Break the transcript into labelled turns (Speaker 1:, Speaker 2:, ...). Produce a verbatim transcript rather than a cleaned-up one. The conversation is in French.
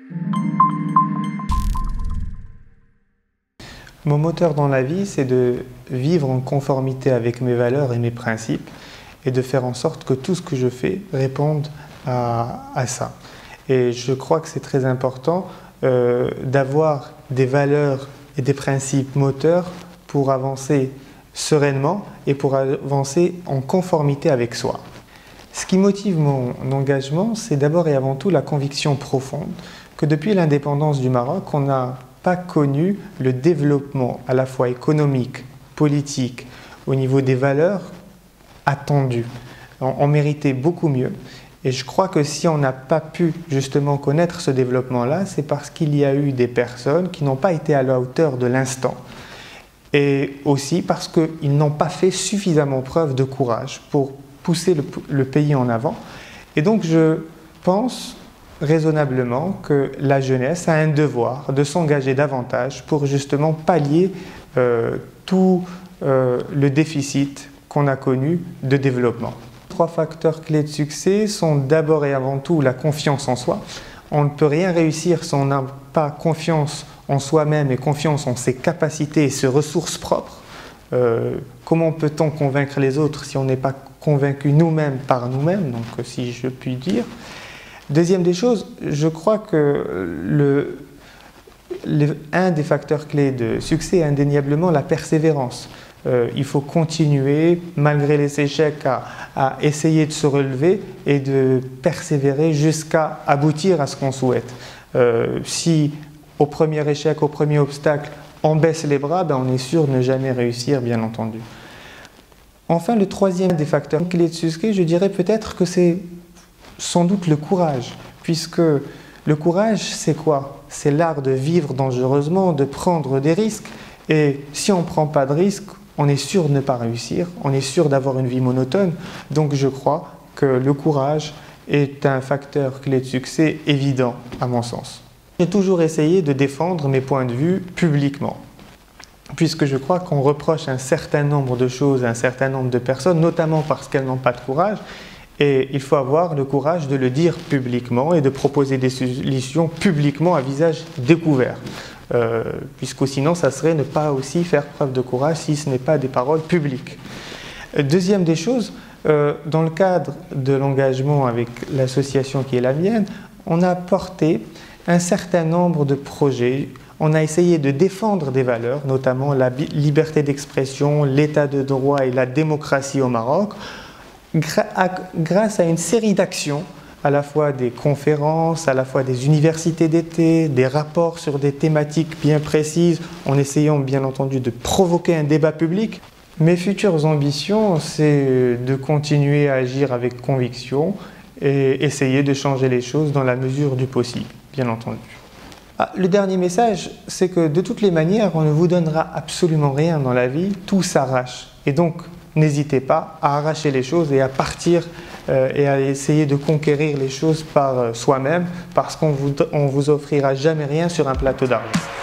Speaker 1: Mon moteur dans la vie, c'est de vivre en conformité avec mes valeurs et mes principes et de faire en sorte que tout ce que je fais réponde à, à ça. Et je crois que c'est très important euh, d'avoir des valeurs et des principes moteurs pour avancer sereinement et pour avancer en conformité avec soi. Ce qui motive mon engagement, c'est d'abord et avant tout la conviction profonde que depuis l'indépendance du Maroc, on n'a pas connu le développement à la fois économique, politique, au niveau des valeurs attendues. On, on méritait beaucoup mieux. Et je crois que si on n'a pas pu justement connaître ce développement-là, c'est parce qu'il y a eu des personnes qui n'ont pas été à la hauteur de l'instant. Et aussi parce qu'ils n'ont pas fait suffisamment preuve de courage pour pousser le, le pays en avant. Et donc je pense raisonnablement que la jeunesse a un devoir de s'engager davantage pour justement pallier euh, tout euh, le déficit qu'on a connu de développement. Trois facteurs clés de succès sont d'abord et avant tout la confiance en soi. On ne peut rien réussir si on n'a pas confiance en soi-même et confiance en ses capacités et ses ressources propres. Euh, comment peut-on convaincre les autres si on n'est pas convaincu nous-mêmes par nous-mêmes, donc si je puis dire. Deuxième des choses, je crois que le, le, un des facteurs clés de succès est indéniablement la persévérance. Euh, il faut continuer, malgré les échecs, à, à essayer de se relever et de persévérer jusqu'à aboutir à ce qu'on souhaite. Euh, si au premier échec, au premier obstacle, on baisse les bras, ben on est sûr de ne jamais réussir, bien entendu. Enfin, le troisième des facteurs clés de succès, je dirais peut-être que c'est sans doute le courage, puisque le courage, c'est quoi? C'est l'art de vivre dangereusement, de prendre des risques, et si on ne prend pas de risques, on est sûr de ne pas réussir, on est sûr d'avoir une vie monotone. Donc je crois que le courage est un facteur clé de succès évident, à mon sens. J'ai toujours essayé de défendre mes points de vue publiquement, puisque je crois qu'on reproche un certain nombre de choses à un certain nombre de personnes, notamment parce qu'elles n'ont pas de courage, et il faut avoir le courage de le dire publiquement et de proposer des solutions publiquement à visage découvert. Euh, puisque sinon ça serait ne pas aussi faire preuve de courage si ce n'est pas des paroles publiques. Deuxième des choses, euh, dans le cadre de l'engagement avec l'association qui est la mienne, on a porté un certain nombre de projets. On a essayé de défendre des valeurs, notamment la liberté d'expression, l'état de droit et la démocratie au Maroc, gra à, grâce à une série d'actions, à la fois des conférences, à la fois des universités d'été, des rapports sur des thématiques bien précises, en essayant bien entendu de provoquer un débat public. Mes futures ambitions, c'est de continuer à agir avec conviction et essayer de changer les choses dans la mesure du possible, bien entendu. Ah, le dernier message, c'est que de toutes les manières, on ne vous donnera absolument rien dans la vie, tout s'arrache. Et donc, n'hésitez pas à arracher les choses et à partir euh, et à essayer de conquérir les choses par euh, soi-même, parce qu'on vous, on vous offrira jamais rien sur un plateau d'argent.